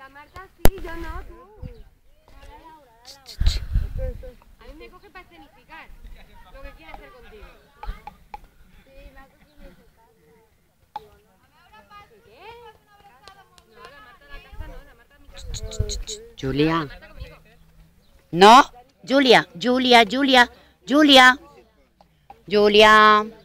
La Marta sí, yo no, tú. A mí me coge para escenificar lo que quiere hacer contigo. Sí, me ha cogido escenificar. ¿Qué? No, la Marta de la casa no, la Marta de mi casa. Julia. No, Julia, Julia, Julia, Julia, Julia.